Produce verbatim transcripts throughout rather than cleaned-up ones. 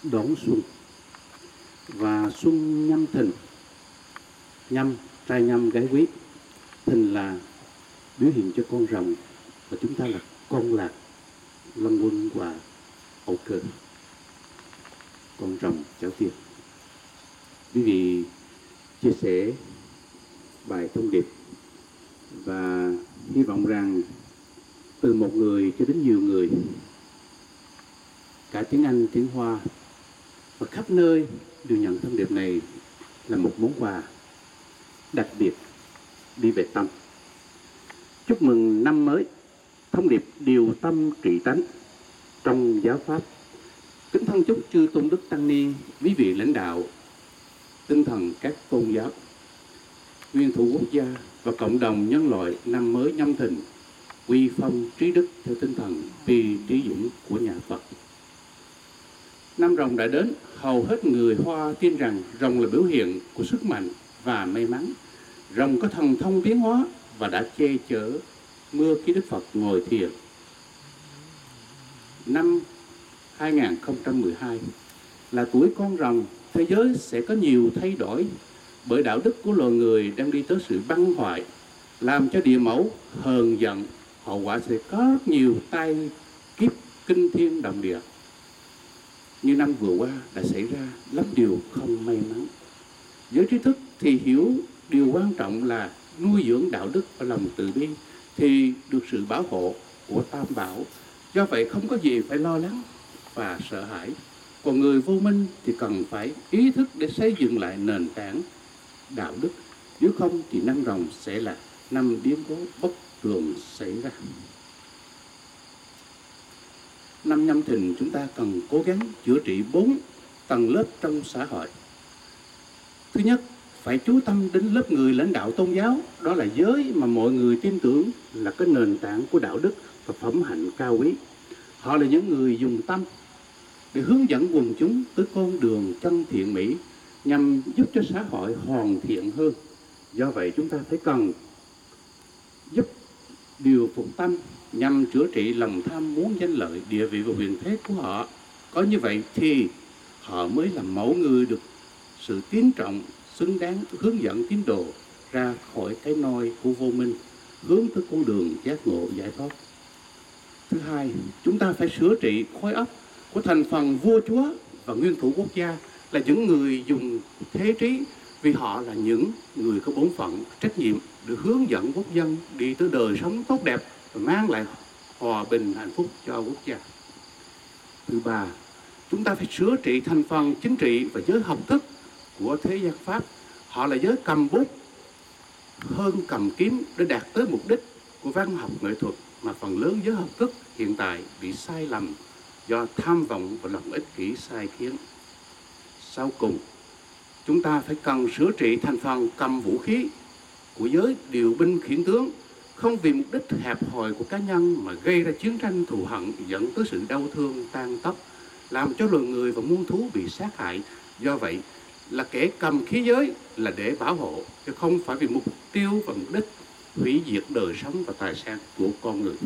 đón xuân. Và xuân nhâm thìn, nhâm trai nhâm gái quý, thìn là biểu hiện cho con rồng, và chúng ta là con lạc, long quân và ẩu cơ, con rồng cháu tiên. Quý vị chia sẻ bài thông điệp và hy vọng rằng từ một người cho đến nhiều người, cả tiếng Anh, tiếng Hoa và khắp nơi đều nhận thông điệp này là một món quà đặc biệt đi về tâm. Chúc mừng năm mới, thông điệp điều tâm trị tánh trong giáo pháp. Kính thân chúc chư tôn đức tăng ni, quý vị lãnh đạo tinh thần các tôn giáo, nguyên thủ quốc gia và cộng đồng nhân loại năm mới Nhâm Thìn quy phong trí đức theo tinh thần bi trí dũng của nhà Phật. Năm Rồng đã đến, hầu hết người Hoa tin rằng rồng là biểu hiện của sức mạnh và may mắn. Rồng có thần thông biến hóa và đã che chở mưa khi Đức Phật ngồi thiền. Năm hai nghìn không trăm mười hai là tuổi con rồng, thế giới sẽ có nhiều thay đổi bởi đạo đức của loài người đang đi tới sự băng hoại, làm cho địa mẫu hờn giận. Hậu quả sẽ có rất nhiều tai kiếp kinh thiên động địa. Như năm vừa qua đã xảy ra lắm điều không may mắn. Giới trí thức thì hiểu điều quan trọng là nuôi dưỡng đạo đức và lòng từ bi thì được sự bảo hộ của Tam Bảo. Do vậy không có gì phải lo lắng và sợ hãi. Còn người vô minh thì cần phải ý thức để xây dựng lại nền tảng đạo đức. Nếu không thì năm Rồng sẽ là năm biến cố bất thường xảy ra. Năm Nhâm Thìn chúng ta cần cố gắng chữa trị bốn tầng lớp trong xã hội. Thứ nhất, phải chú tâm đến lớp người lãnh đạo tôn giáo, đó là giới mà mọi người tin tưởng là cái nền tảng của đạo đức và phẩm hạnh cao quý. Họ là những người dùng tâm để hướng dẫn quần chúng tới con đường chân thiện mỹ nhằm giúp cho xã hội hoàn thiện hơn. Do vậy chúng ta phải cần giúp điều phục tâm nhằm chữa trị lòng tham muốn danh lợi, địa vị và quyền thế của họ. Có như vậy thì họ mới là mẫu người được sự tín trọng, xứng đáng hướng dẫn tín đồ ra khỏi cái nôi của vô minh, hướng tới con đường giác ngộ giải thoát. Thứ hai, chúng ta phải sửa trị khối óc của thành phần vua chúa và nguyên thủ quốc gia là những người dùng thế trí, vì họ là những người có bổn phận, trách nhiệm để hướng dẫn quốc dân đi tới đời sống tốt đẹp và mang lại hòa bình hạnh phúc cho quốc gia. Thứ ba, chúng ta phải sửa trị thành phần chính trị và giới học thức của thế gian Pháp. Họ là giới cầm bút hơn cầm kiếm để đạt tới mục đích của văn học nghệ thuật, mà phần lớn giới học thức hiện tại bị sai lầm do tham vọng và lòng ích kỷ sai khiến. Sau cùng, chúng ta phải cần sửa trị thành phần cầm vũ khí của giới điều binh khiển tướng, không vì mục đích hẹp hòi của cá nhân mà gây ra chiến tranh thù hận, dẫn tới sự đau thương tan tóc, làm cho loài người và muôn thú bị sát hại. Do vậy là kẻ cầm khí giới là để bảo hộ, chứ không phải vì mục tiêu và mục đích hủy diệt đời sống và tài sản của con người.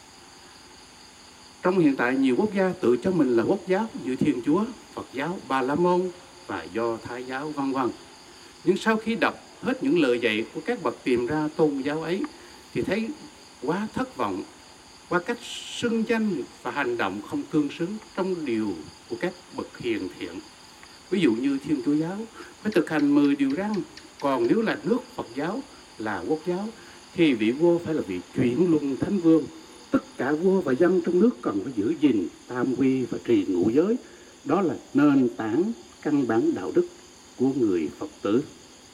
Trong hiện tại, nhiều quốc gia tự cho mình là quốc giáo như Thiên Chúa, Phật giáo, Ba La Môn và Do Thái giáo vân vân. Nhưng sau khi đọc hết những lời dạy của các bậc tìm ra tôn giáo ấy thì thấy quá thất vọng qua cách xưng danh và hành động không tương xứng trong điều của các bậc hiền thiện. Ví dụ như Thiên Chúa giáo phải thực hành mười điều răn, còn nếu là nước Phật giáo là quốc giáo thì vị vua phải là vị chuyển luân thánh vương. Tất cả vua và dân trong nước cần phải giữ gìn tam quy và trì ngũ giới. Đó là nền tảng căn bản đạo đức của người Phật tử.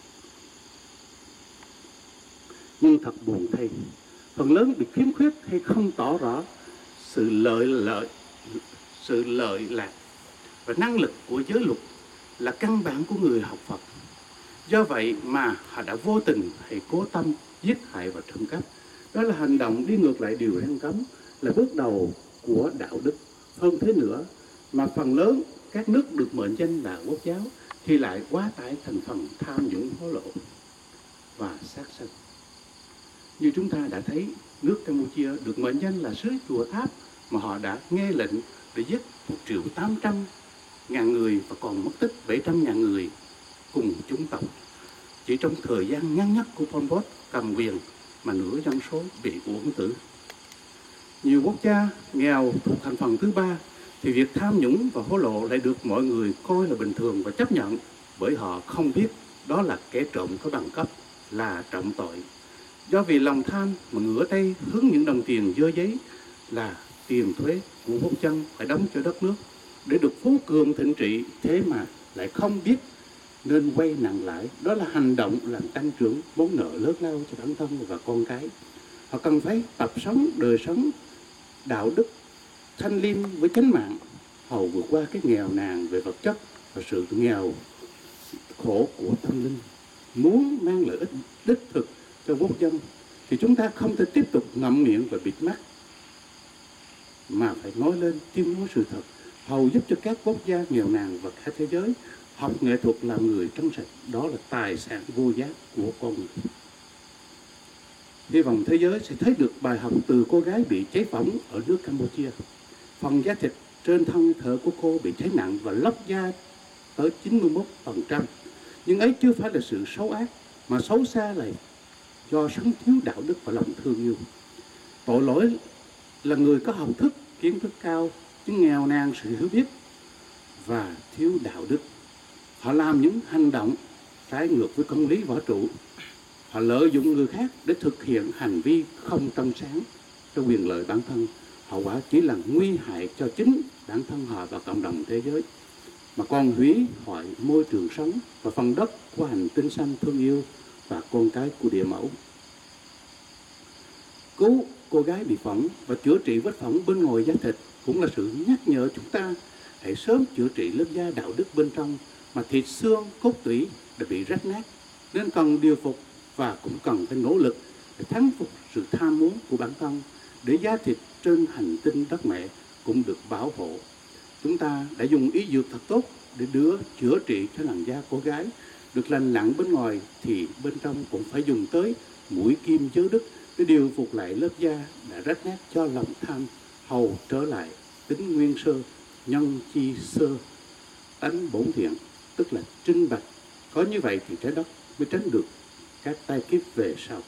Nhưng thật buồn thay, phần lớn bị khiếm khuyết hay không tỏ rõ sự lợi lợi sự lợi lạc và năng lực của giới luật là căn bản của người học Phật. Do vậy mà họ đã vô tình hay cố tâm giết hại và trộm cắp. Đó là hành động đi ngược lại điều răn cấm, là bước đầu của đạo đức. Hơn thế nữa, mà phần lớn các nước được mệnh danh là quốc giáo thì lại quá tải thành phần tham nhũng hối lộ và sát sanh. Như chúng ta đã thấy, nước Campuchia được mệnh danh là xứ chùa tháp mà họ đã nghe lệnh để giết một triệu tám trăm ngàn người và còn mất tích bảy trăm ngàn người cùng chúng tộc. Chỉ trong thời gian ngắn nhất của Pol Pot cầm quyền mà nửa dân số bị uổng tử. Nhiều quốc gia nghèo thuộc thành phần thứ ba thì việc tham nhũng và hối lộ lại được mọi người coi là bình thường và chấp nhận, bởi họ không biết đó là kẻ trộm có bằng cấp, là trọng tội. Do vì lòng tham mà ngửa tay hướng những đồng tiền dơ giấy là tiền thuế của quốc dân phải đóng cho đất nước để được phú cường thịnh trị, thế mà lại không biết nên quay nặng lãi. Đó là hành động làm tăng trưởng món nợ lớn lao cho bản thân và con cái. Họ cần phải tập sống đời sống đạo đức thanh liêm với chánh mạng, hầu vượt qua cái nghèo nàn về vật chất và sự nghèo khổ của tâm linh. Muốn mang lợi ích đích thực cho quốc dân thì chúng ta không thể tiếp tục ngậm miệng và bịt mắt, mà phải nói lên, tuyên nói sự thật, hầu giúp cho các quốc gia nghèo nàn và cả thế giới học nghệ thuật làm người trong sạch. Đó là tài sản vô giá của con người. Hy vọng thế giới sẽ thấy được bài học từ cô gái bị cháy bỏng ở nước Campuchia. Phần da thịt trên thân thở của cô bị cháy nặng và lóc da tới chín mươi mốt phần trăm. Nhưng ấy chưa phải là sự xấu ác, mà xấu xa là do sống thiếu đạo đức và lòng thương yêu. Tội lỗi là người có học thức, kiến thức cao, nhưng nghèo nàn sự hiểu biết và thiếu đạo đức. Họ làm những hành động trái ngược với công lý võ trụ. Họ lợi dụng người khác để thực hiện hành vi không trong sáng cho quyền lợi bản thân. Hậu quả chỉ là nguy hại cho chính bản thân họ và cộng đồng thế giới, mà còn hủy hoại môi trường sống và phần đất của hành tinh xanh thương yêu và con cái của địa mẫu. Cứu cô gái bị phỏng và chữa trị vết phỏng bên ngoài da thịt cũng là sự nhắc nhở chúng ta hãy sớm chữa trị lớp da đạo đức bên trong, mà thịt xương cốt tủy đã bị rách nát nên cần điều phục, và cũng cần phải nỗ lực để thắng phục sự tham muốn của bản thân, để da thịt trên hành tinh đất mẹ cũng được bảo hộ. Chúng ta đã dùng y dược thật tốt để đưa chữa trị cho làn da cô gái được lành lặn bên ngoài, thì bên trong cũng phải dùng tới mũi kim giới đức để điều phục lại lớp da đã rách nát cho lòng tham, hầu trở lại tính nguyên sơ, nhân chi sơ, tánh bổn thiện, tức là trinh bạch. Có như vậy thì trái đất mới tránh được các tai kiếp về sau.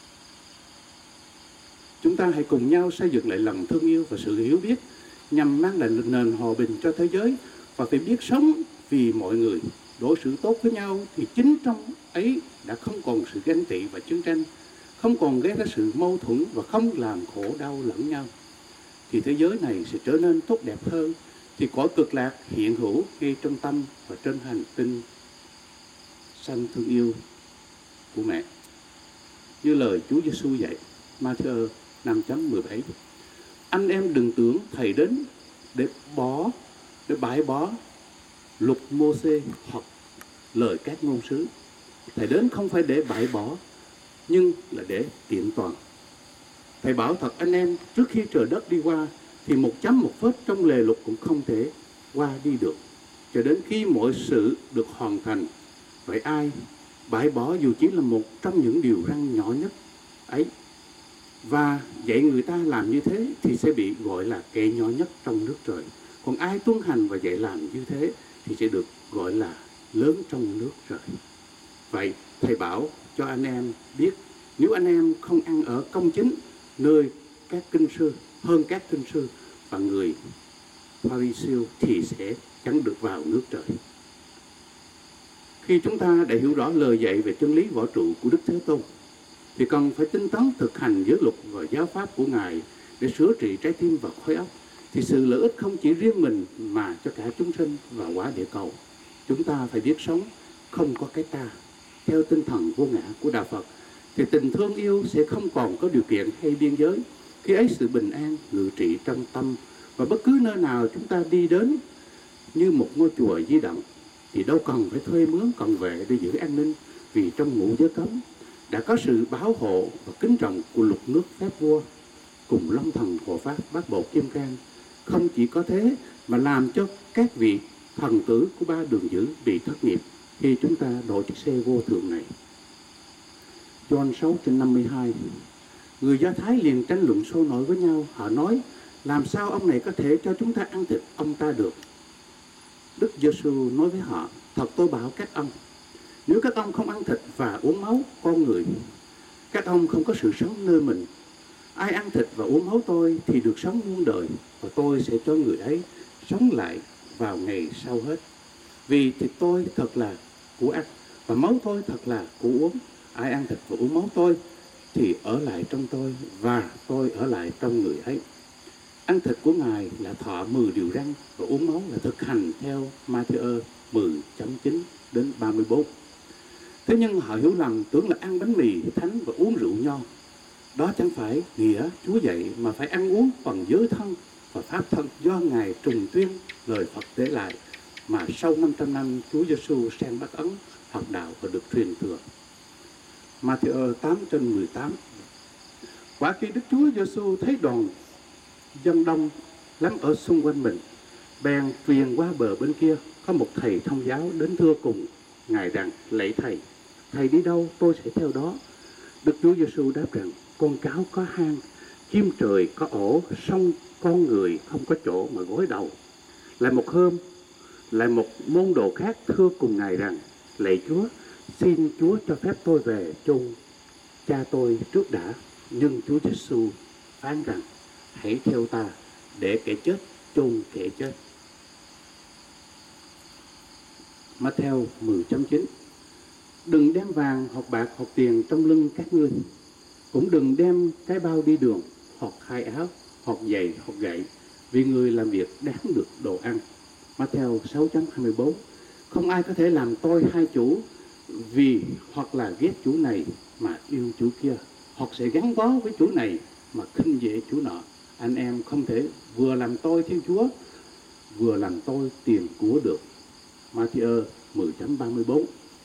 Chúng ta hãy cùng nhau xây dựng lại lòng thương yêu và sự hiểu biết nhằm mang lại nền hòa bình cho thế giới, và phải biết sống vì mọi người, đối xử tốt với nhau, thì chính trong ấy đã không còn sự ganh tị và chiến tranh, không còn gây ra sự mâu thuẫn và không làm khổ đau lẫn nhau, thì thế giới này sẽ trở nên tốt đẹp hơn. Thì cõi cực lạc hiện hữu ngay trong tâm và trên hành tinh xanh thương yêu của mẹ. Như lời Chúa Giêsu dạy, Ma-thi-ơ năm chấm mười bảy: anh em đừng tưởng thầy đến để bỏ để bãi bỏ luật Mô-sê hoặc lời các ngôn sứ. Thầy đến không phải để bãi bỏ, nhưng là để tiện toàn. Thầy bảo thật anh em, trước khi trời đất đi qua thì một chấm một phết trong lề luật cũng không thể qua đi được, cho đến khi mọi sự được hoàn thành. Vậy ai bãi bỏ dù chỉ là một trong những điều răn nhỏ nhất ấy và dạy người ta làm như thế thì sẽ bị gọi là kẻ nhỏ nhất trong nước trời. Còn ai tuân hành và dạy làm như thế thì sẽ được gọi là lớn trong nước trời. Vậy thầy bảo cho anh em biết, nếu anh em không ăn ở công chính nơi các kinh sư hơn các kinh sư và người Pha-ri-siêu thì sẽ chẳng được vào nước trời. Khi chúng ta đã hiểu rõ lời dạy về chân lý võ trụ của Đức Thế Tôn thì cần phải tinh tấn thực hành giới luật và giáo pháp của Ngài để sửa trị trái tim và khối óc, thì sự lợi ích không chỉ riêng mình mà cho cả chúng sinh và quả địa cầu. Chúng ta phải biết sống không có cái ta. Theo tinh thần vô ngã của Đạo Phật thì tình thương yêu sẽ không còn có điều kiện hay biên giới. Khi ấy sự bình an ngự trị trong tâm, và bất cứ nơi nào chúng ta đi đến như một ngôi chùa di động thì đâu cần phải thuê mướn cận vệ để giữ an ninh, vì trong ngũ giới cấm đã có sự bảo hộ và kính trọng của luật nước phép vua cùng long thần hộ pháp bát bộ kim cang. Không chỉ có thế mà làm cho các vị thần tử của ba đường dữ bị thất nghiệp khi chúng ta đổi chiếc xe vô thường này. John sáu trên năm mươi hai. Người Do Thái liền tranh luận sôi nổi với nhau. Họ nói, làm sao ông này có thể cho chúng ta ăn thịt ông ta được? Đức Giêsu nói với họ: thật tôi bảo các ông, nếu các ông không ăn thịt và uống máu con người, các ông không có sự sống nơi mình. Ai ăn thịt và uống máu tôi thì được sống muôn đời, và tôi sẽ cho người ấy sống lại vào ngày sau hết. Vì thịt tôi thật là của ăn, và máu tôi thật là của uống. Ai ăn thịt và uống máu tôi thì ở lại trong tôi, và tôi ở lại trong người ấy. Ăn thịt của Ngài là thọ mười điều răn, và uống máu là thực hành theo Ma-thi-ơ mười chấm chín đến ba mươi bốn. Thế nhưng họ hiểu lầm, tưởng là ăn bánh mì thánh và uống rượu nho. Đó chẳng phải nghĩa Chúa dạy, mà phải ăn uống phần giới thân và pháp thân do Ngài trùng tuyên lời Phật để lại, mà sau năm trăm năm Chúa Giêsu sang Bắc Ấn học đạo và được truyền thừa. Ma-thi-ơ tám trên mười tám. Quả khi Đức Chúa Giêsu thấy đoàn dân đông lắm ở xung quanh mình, bèn truyền qua bờ bên kia. Có một thầy thông giáo đến thưa cùng Ngài rằng: lạy thầy, thầy đi đâu tôi sẽ theo đó. Đức Chúa Giêsu đáp rằng: con cáo có hang, chim trời có ổ, song con người không có chỗ mà gối đầu. Lại một hôm, lại một môn đồ khác thưa cùng Ngài rằng: lạy Chúa, xin Chúa cho phép tôi về chôn cha tôi trước đã. Nhưng Chúa Giêsu phán rằng: hãy theo ta, để kẻ chết chôn kẻ chết. Ma-theo mười chấm chín. Đừng đem vàng hoặc bạc hoặc tiền trong lưng các ngươi, cũng đừng đem cái bao đi đường, hoặc hai áo, hoặc giày, hoặc gậy, vì người làm việc đáng được đồ ăn. Ma-theo sáu chấm hai mươi bốn. Không ai có thể làm tôi hai chủ, vì hoặc là ghét chủ này mà yêu chủ kia, hoặc sẽ gắn bó với chủ này mà khinh dễ chủ nọ. Anh em không thể vừa làm tôi Thiên Chúa, vừa làm tôi tiền của được. Ma-thi-ơ mười chấm ba mươi bốn.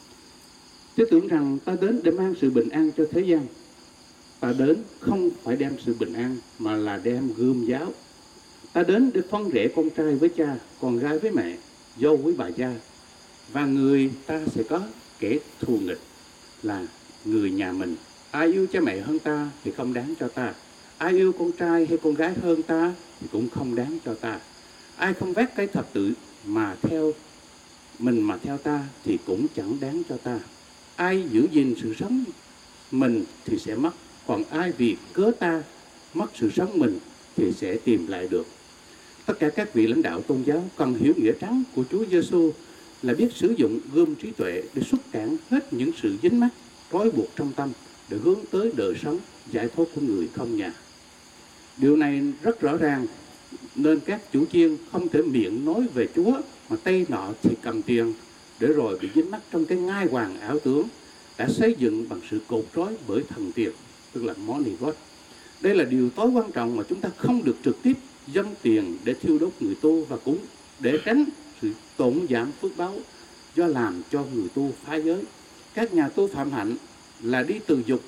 Chứ tưởng rằng ta đến để mang sự bình an cho thế gian. Ta đến không phải đem sự bình an, mà là đem gươm giáo. Ta đến để phân rẽ con trai với cha, con gái với mẹ, dâu với bà cha. Và người ta sẽ có kẻ thù nghịch là người nhà mình. Ai yêu cha mẹ hơn ta thì không đáng cho ta. Ai yêu con trai hay con gái hơn ta thì cũng không đáng cho ta. Ai không vác cái thập tự mà theo mình mà theo ta thì cũng chẳng đáng cho ta. Ai giữ gìn sự sống mình thì sẽ mất, còn ai vì cớ ta mất sự sống mình thì sẽ tìm lại được. Tất cả các vị lãnh đạo tôn giáo cần hiểu nghĩa trắng của Chúa Giêsu là biết sử dụng gươm trí tuệ để xuất cản hết những sự dính mắc, trói buộc trong tâm, để hướng tới đời sống giải thoát của người không nhà. Điều này rất rõ ràng, nên các chủ chiên không thể miệng nói về Chúa mà tay nọ thì cầm tiền, để rồi bị dính mắc trong cái ngai hoàng ảo tưởng đã xây dựng bằng sự cột trói bởi thần tiền, tức là money god. Đây là điều tối quan trọng mà chúng ta không được trực tiếp dâng tiền để thiêu đốt người tu, và cũng để tránh sự tổn giảm phước báo do làm cho người tu phá giới. Các nhà tu phạm hạnh là đi từ dục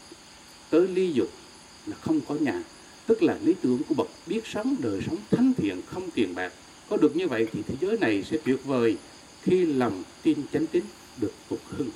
tới ly dục, là không có nhà, tức là lý tưởng của bậc biết sống đời sống thánh thiện không tiền bạc. Có được như vậy thì thế giới này sẽ tuyệt vời khi lòng tin chánh tín được phục hưng.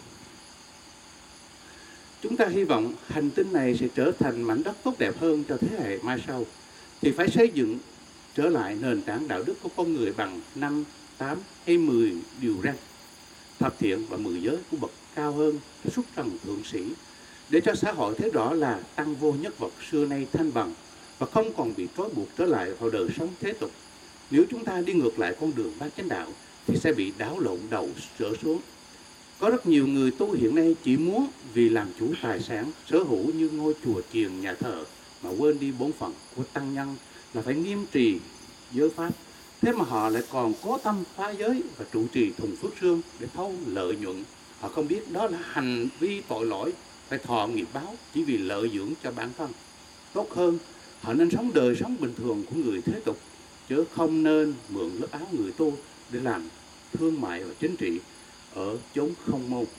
Chúng ta hy vọng hành tinh này sẽ trở thành mảnh đất tốt đẹp hơn cho thế hệ mai sau, thì phải xây dựng trở lại nền tảng đạo đức của con người bằng năm, tám hay mười điều răn, thập thiện và mười giới của bậc cao hơn xuất trần thượng sĩ, để cho xã hội thấy rõ là tăng vô nhất vật xưa nay thanh bằng và không còn bị trói buộc trở lại vào đời sống thế tục. Nếu chúng ta đi ngược lại con đường bát chánh đạo thì sẽ bị đảo lộn đầu trở xuống. Có rất nhiều người tu hiện nay chỉ muốn vì làm chủ tài sản, sở hữu như ngôi chùa chiền, nhà thờ, mà quên đi bổn phận của tăng nhân là phải nghiêm trì giới pháp. Thế mà họ lại còn cố tâm phá giới và trụ trì thùng phước sương để thâu lợi nhuận. Họ không biết đó là hành vi tội lỗi, phải thọ nghiệp báo chỉ vì lợi dưỡng cho bản thân. Tốt hơn, họ nên sống đời sống bình thường của người thế tục, chứ không nên mượn lớp áo người tu để làm thương mại và chính trị ở chốn không môn.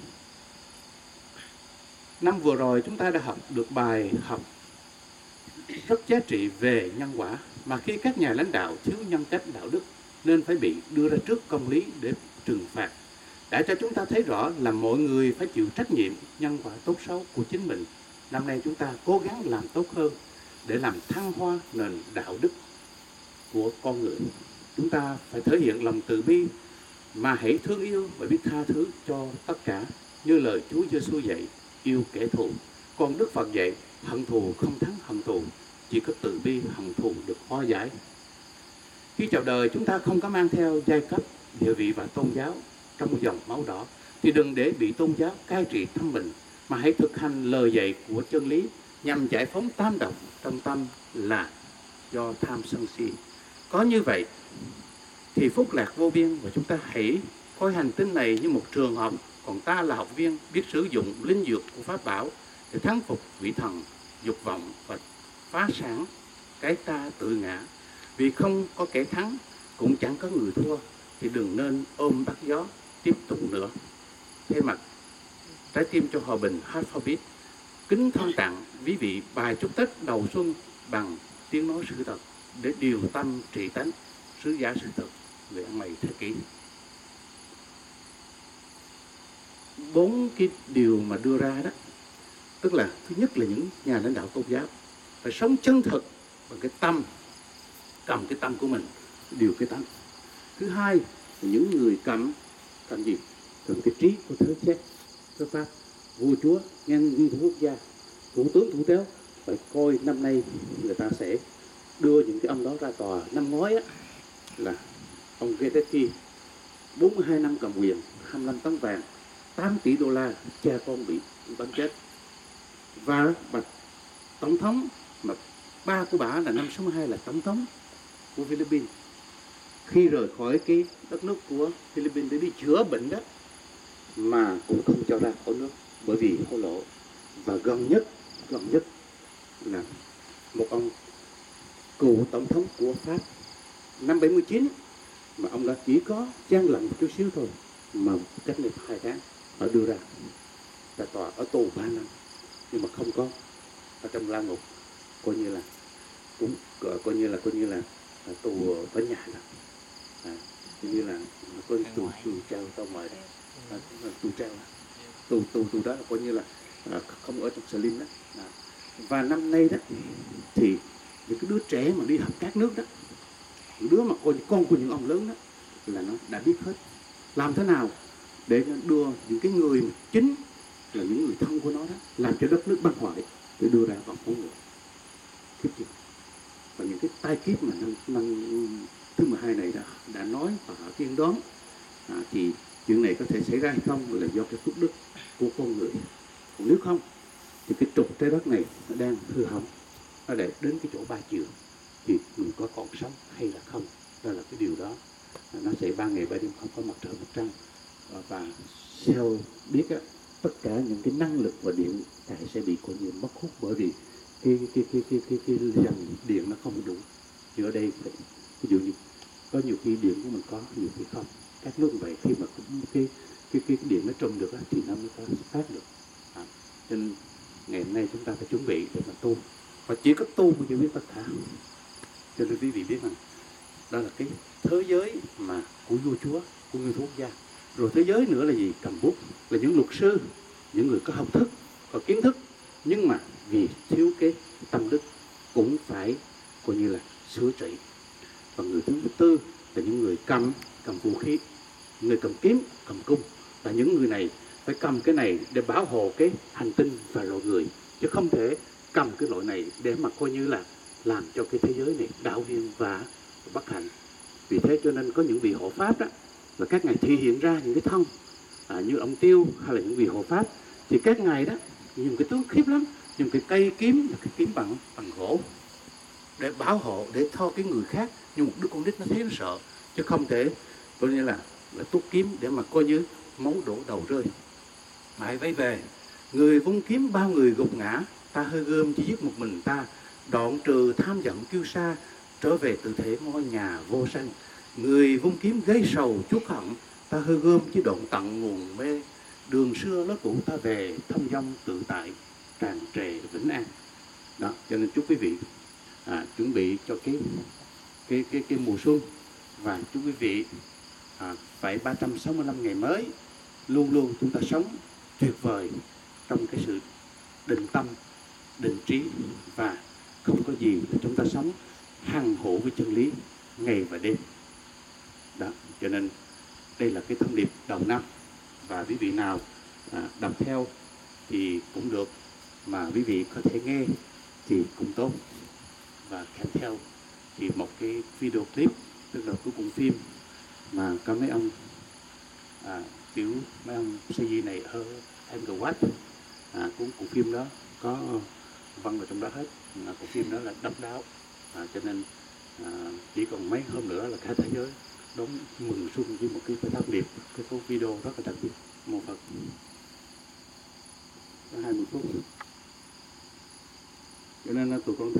Năm vừa rồi chúng ta đã học được bài học rất giá trị về nhân quả, mà khi các nhà lãnh đạo thiếu nhân cách đạo đức nên phải bị đưa ra trước công lý để trừng phạt, đã cho chúng ta thấy rõ là mọi người phải chịu trách nhiệm nhân quả tốt xấu của chính mình. Năm nay chúng ta cố gắng làm tốt hơn để làm thăng hoa nền đạo đức của con người. Chúng ta phải thể hiện lòng từ bi mà hãy thương yêu và biết tha thứ cho tất cả, như lời Chúa Giêsu dạy, yêu kẻ thù. Còn Đức Phật dạy, hận thù không thắng hận thù, chỉ có từ bi hận thù được hóa giải. Khi chào đời, chúng ta không có mang theo giai cấp, địa vị và tôn giáo trong dòng máu đỏ, thì đừng để bị tôn giáo cai trị tâm mình, mà hãy thực hành lời dạy của chân lý nhằm giải phóng tam độc trong tâm là do tham sân si. Có như vậy thì phúc lạc vô biên, và chúng ta hãy coi hành tinh này như một trường học, còn ta là học viên biết sử dụng linh dược của pháp bảo để thắng phục vị thần dục vọng và phá sản cái ta tự ngã. Vì không có kẻ thắng cũng chẳng có người thua, thì đừng nên ôm bắt gió tiếp tục nữa. Thay mặt Trái tim cho hòa bình Alphabet kính thân tặng quý vị bài chúc Tết đầu xuân bằng tiếng nói sự thật để điều tâm trị tánh, sứ giả sự thật về ăn mày thế kỷ. Bốn cái điều mà đưa ra đó, tức là thứ nhất là những nhà lãnh đạo tôn giáo phải sống chân thực bằng cái tâm, cầm cái tâm của mình, điều cái tâm. Thứ hai là những người cầm cầm gì? Cầm cái trí của thế xét, thế pháp, vua chúa, ngang nguyên thủ quốc gia, thủ tướng, thủ téo phải coi năm nay người ta sẽ đưa những cái ông đó ra tòa. Năm ngoái á, là ông Getty bốn mươi hai năm cầm quyền, hai mươi lăm tấn vàng, tám tỷ đô la, cha con bị bắn chết. Và bà tổng thống mà ba của bà là năm sáu mươi hai là tổng thống của Philippines, khi rời khỏi cái đất nước của Philippines để đi chữa bệnh đó mà cũng không cho ra khỏi nước bởi vì hối lộ. Và gần nhất gần nhất là một ông cựu tổng thống của Pháp năm bảy mươi chín mà ông đã chỉ có gian lận một chút xíu thôi mà cách đây hai tháng họ đưa ra ra tòa ở tù ba năm, nhưng mà không có ở trong lao ngục, coi như là cũng coi như là coi như là, là tù ở nhà đó, à, coi như là coi tù tù treo tao mời đó, à, tù treo tù tù tù đó là coi như là à, không ở trong Slim đó. À. Và năm nay đó thì những cái đứa trẻ mà đi học các nước đó, những đứa mà coi như con của những ông lớn đó là nó đã biết hết làm thế nào để đưa những cái người chính là những người thân của nó đó làm cho đất nước băng hoại để đưa ra vào phố người kiếp gì. Và những cái tai kiếp mà năm, năm thứ mười hai này đã đã nói và họ tiên đoán, à, thì chuyện này có thể xảy ra hay không là do cái phước đức của con người. Còn nếu không thì cái trục trái đất này nó đang hư hỏng, nó để đến cái chỗ ba chiều thì mình có còn sống hay là không, đó là cái điều đó. Nó sẽ ba ngày ba đêm không có mặt trời mặt trăng, và theo biết á, tất cả những cái năng lực và điện tại sẽ bị coi như mất hút bởi vì cái cái cái cái cái cái dòng điện nó không đủ. Thì ở đây phải, ví dụ như có nhiều khi điện của mình có, nhiều khi không. Các nước vậy khi mà cái cái cái, cái điện nó trồng được á, thì nó mới có phát được. À, cho nên ngày hôm nay chúng ta phải chuẩn bị để mà tu, và chỉ có tu mới biết tất cả. Cho nên quý vị biết rằng đó là cái thế giới mà của vua chúa, của nguyên thủ quốc gia. Rồi thế giới nữa là gì? Cầm bút, là những luật sư, những người có học thức, có kiến thức, nhưng mà vì thiếu cái tâm đức cũng phải coi như là sửa trị. Và người thứ tư là những người cầm cầm vũ khí, người cầm kiếm, cầm cung, và những người này phải cầm cái này để bảo hộ cái hành tinh và loài người, chứ không thể cầm cái loại này để mà coi như là làm cho cái thế giới này đảo điên và bất hạnh. Vì thế cho nên có những vị hộ pháp đó là các ngài thể hiện ra những cái thân, à, như ông Tiêu hay là những vị hộ pháp, thì các ngài đó dùng cái tướng khiếp lắm, dùng cái cây kiếm là cái kiếm bằng bằng gỗ để bảo hộ, để tho cái người khác, nhưng một đứa con nít nó thấy nó sợ, chứ không thể coi như là là tuốt kiếm để mà coi như máu đổ đầu rơi. Mãi vẫy về, người vung kiếm bao người gục ngã, ta hơi gươm chỉ giết một mình ta, đoạn trừ tham giận kiêu sa, trở về tự thể ngôi nhà vô sanh. Người vung kiếm gây sầu chuốc hận, ta hơi gươm chỉ đoạn tận nguồn mê, đường xưa lối cũ ta về, thông dong tự tại, tràn trề vĩnh an. Đó, cho nên chúc quý vị à, chuẩn bị cho cái cái cái cái mùa xuân, và chúc quý vị à, phải ba trăm sáu mươi lăm ngày mới luôn luôn chúng ta sống tuyệt vời trong cái sự định tâm, định trí, và không có gì là chúng ta sống hằng hộ với chân lý ngày và đêm. Đó, cho nên đây là cái thông điệp đầu năm, và quý vị nào à, đọc theo thì cũng được, mà quý vị có thể nghe thì cũng tốt. Và kèm theo thì một cái video clip, tức là cái cuộn phim mà có mấy ông à, kiểu mấy ông xê giê này ở Angkor Wat, à, cuốn cuộn phim đó có văn vào trong đó hết. À, cuộn phim đó là độc đáo, à, cho nên à, chỉ còn mấy hôm nữa là cả thế giới đón mừng xuân với một cái thông điệp, cái số video rất là đặc biệt. Mô Phật. Có hai mươi phút, cho nên là tụi con